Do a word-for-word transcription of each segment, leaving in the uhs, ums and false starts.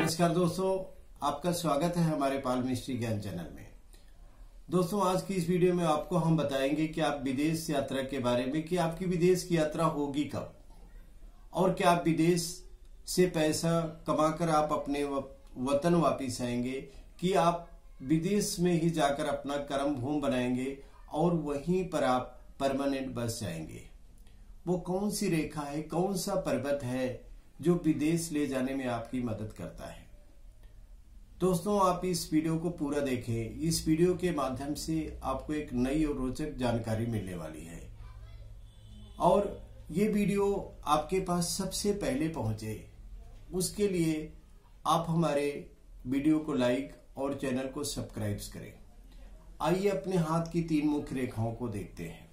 नमस्कार दोस्तों, आपका स्वागत है हमारे पाल मिस्ट्री ज्ञान चैनल में। दोस्तों, आज की इस वीडियो में आपको हम बताएंगे कि आप विदेश यात्रा के बारे में कि आपकी विदेश की यात्रा होगी कब और क्या आप विदेश से पैसा कमाकर आप अपने वतन वापिस आएंगे कि आप विदेश में ही जाकर अपना कर्म भूमि बनाएंगे और वहीं पर आप परमानेंट बस जाएंगे। वो कौन सी रेखा है, कौन सा पर्वत है जो विदेश ले जाने में आपकी मदद करता है। दोस्तों, आप इस वीडियो को पूरा देखें। इस वीडियो के माध्यम से आपको एक नई और रोचक जानकारी मिलने वाली है और ये वीडियो आपके पास सबसे पहले पहुंचे, उसके लिए आप हमारे वीडियो को लाइक और चैनल को सब्सक्राइब करें। आइए अपने हाथ की तीन मुख्य रेखाओं को देखते हैं।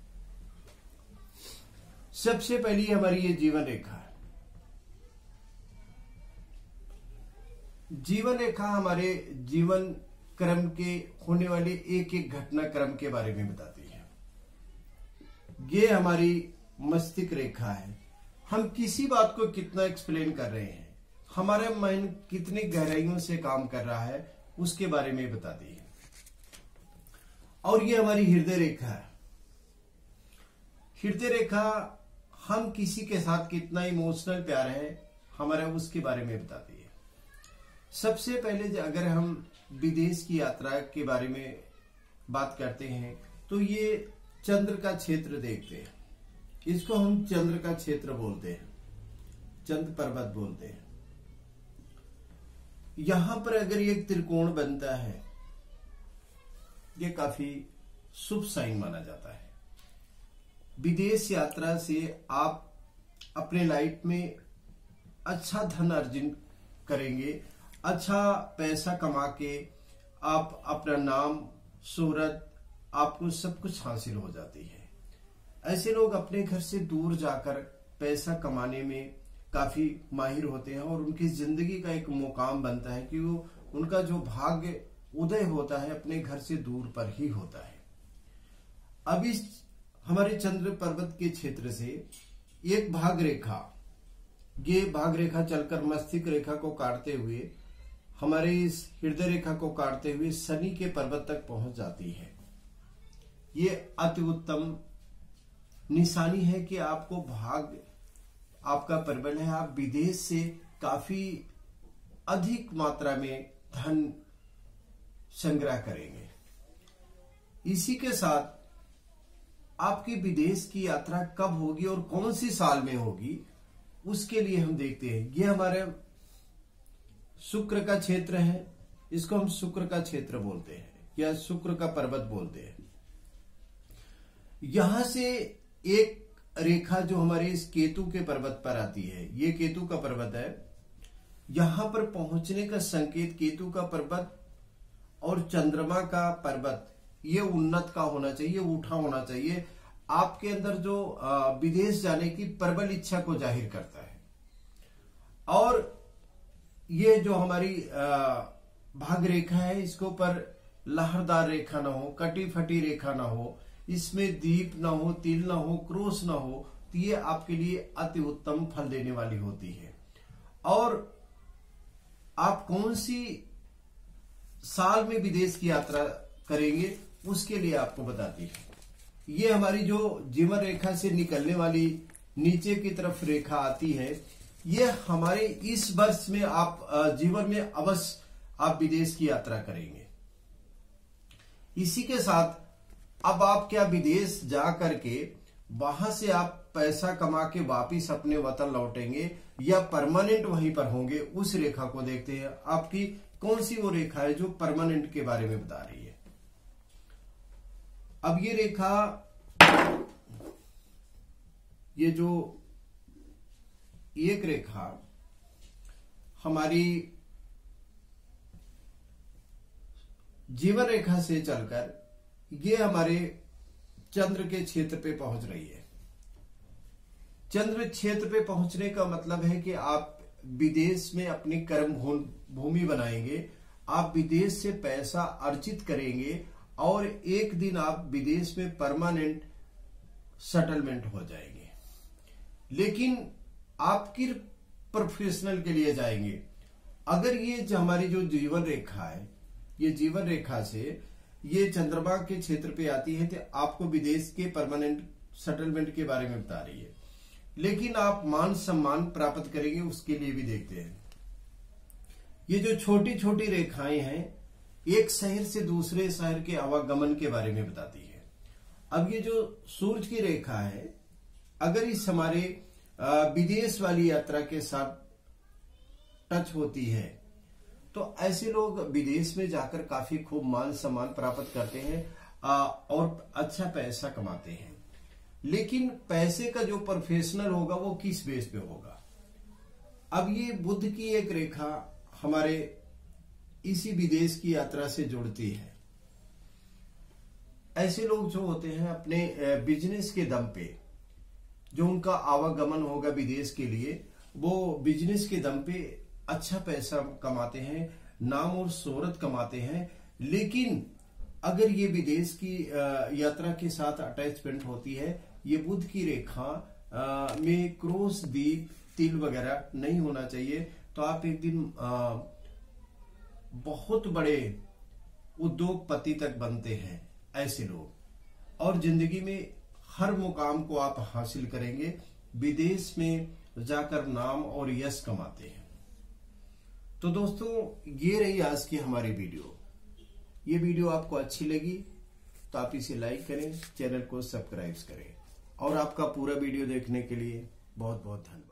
सबसे पहली हमारी ये जीवन रेखा है। जीवन रेखा हमारे जीवन क्रम के होने वाले एक एक घटना क्रम के बारे में बताती है। ये हमारी मस्तिष्क रेखा है। हम किसी बात को कितना एक्सप्लेन कर रहे हैं, हमारा माइंड कितनी गहराइयों से काम कर रहा है, उसके बारे में बताती है। और ये हमारी हृदय रेखा है। हृदय रेखा हम किसी के साथ कितना इमोशनल प्यार है हमारा, उसके बारे में बताती है। सबसे पहले अगर हम विदेश की यात्रा के बारे में बात करते हैं तो ये चंद्र का क्षेत्र देखते हैं। इसको हम चंद्र का क्षेत्र बोलते हैं, चंद्र पर्वत बोलते हैं। यहां पर अगर ये त्रिकोण बनता है, ये काफी शुभ साइन माना जाता है। विदेश यात्रा से आप अपने लाइफ में अच्छा धन अर्जन करेंगे, अच्छा पैसा कमा के आप अपना नाम शोहरत आपको सब कुछ हासिल हो जाती है। ऐसे लोग अपने घर से दूर जाकर पैसा कमाने में काफी माहिर होते हैं और उनकी जिंदगी का एक मुकाम बनता है कि वो उनका जो भाग्य उदय होता है अपने घर से दूर पर ही होता है। अब इस हमारे चंद्र पर्वत के क्षेत्र से एक भाग रेखा, ये भाग रेखा चलकर मस्तिष्क रेखा को काटते हुए हमारे इस हृदय रेखा को काटते हुए शनि के पर्वत तक पहुंच जाती है। ये अति उत्तम निशानी है कि आपको भाग आपका प्रबल है, आप विदेश से काफी अधिक मात्रा में धन संग्रह करेंगे। इसी के साथ आपकी विदेश की यात्रा कब होगी और कौन सी साल में होगी, उसके लिए हम देखते हैं। ये हमारे शुक्र का क्षेत्र है, इसको हम शुक्र का क्षेत्र बोलते हैं या शुक्र का पर्वत बोलते हैं। यहां से एक रेखा जो हमारे इस केतु के पर्वत पर आती है, ये केतु का पर्वत है। यहां पर पहुंचने का संकेत केतु का पर्वत और चंद्रमा का पर्वत ये उन्नत का होना चाहिए, उठा होना चाहिए। आपके अंदर जो विदेश जाने की प्रबल इच्छा को जाहिर करता है। और ये जो हमारी भाग रेखा है, इसके ऊपर लहरदार रेखा ना हो, कटी फटी रेखा ना हो, इसमें दीप ना हो, तिल ना हो, क्रोस ना हो, तो ये आपके लिए अति उत्तम फल देने वाली होती है। और आप कौन सी साल में विदेश की यात्रा करेंगे उसके लिए आपको बताती है। ये हमारी जो जीवन रेखा से निकलने वाली नीचे की तरफ रेखा आती है, ये हमारे इस वर्ष में आप जीवन में अवश्य आप विदेश की यात्रा करेंगे। इसी के साथ अब आप क्या विदेश जा करके वहां से आप पैसा कमा के वापिस अपने वतन लौटेंगे या परमानेंट वहीं पर होंगे, उस रेखा को देखते हैं। आपकी कौन सी वो रेखा है जो परमानेंट के बारे में बता रही है। अब ये रेखा, ये जो एक रेखा हमारी जीवन रेखा से चलकर ये हमारे चंद्र के क्षेत्र पे पहुंच रही है। चंद्र क्षेत्र पे पहुंचने का मतलब है कि आप विदेश में अपनी कर्म भूमि बनाएंगे, आप विदेश से पैसा अर्जित करेंगे और एक दिन आप विदेश में परमानेंट सेटलमेंट हो जाएंगे। लेकिन आप किस प्रोफेशनल के लिए जाएंगे, अगर ये जो हमारी जो जीवन रेखा है, ये जीवन रेखा से ये चंद्रमा के क्षेत्र पे आती है, तो आपको विदेश के परमानेंट सेटलमेंट के बारे में बता रही है। लेकिन आप मान सम्मान प्राप्त करेंगे, उसके लिए भी देखते हैं। ये जो छोटी छोटी रेखाएं हैं, एक शहर से दूसरे शहर के आवागमन के बारे में बताती है। अब ये जो सूरज की रेखा है, अगर इस हमारे विदेश वाली यात्रा के साथ टच होती है, तो ऐसे लोग विदेश में जाकर काफी खूब मान सम्मान प्राप्त करते हैं और अच्छा पैसा कमाते हैं। लेकिन पैसे का जो प्रोफेशनल होगा वो किस बेस पे होगा। अब ये बुध की एक रेखा हमारे इसी विदेश की यात्रा से जुड़ती है। ऐसे लोग जो होते हैं अपने बिजनेस के दम पे, जो उनका आवागमन होगा विदेश के लिए, वो बिजनेस के दम पे अच्छा पैसा कमाते हैं, नाम और शोहरत कमाते हैं। लेकिन अगर ये विदेश की यात्रा के साथ अटैचमेंट होती है, ये बुध की रेखा में क्रॉस, दीप, तिल वगैरह नहीं होना चाहिए, तो आप एक दिन आ, बहुत बड़े उद्योगपति तक बनते हैं ऐसे लोग, और जिंदगी में हर मुकाम को आप हासिल करेंगे। विदेश में जाकर नाम और यश कमाते हैं। तो दोस्तों, ये रही आज की हमारी वीडियो। ये वीडियो आपको अच्छी लगी तो आप इसे लाइक करें, चैनल को सब्सक्राइब करें, और आपका पूरा वीडियो देखने के लिए बहुत बहुत धन्यवाद।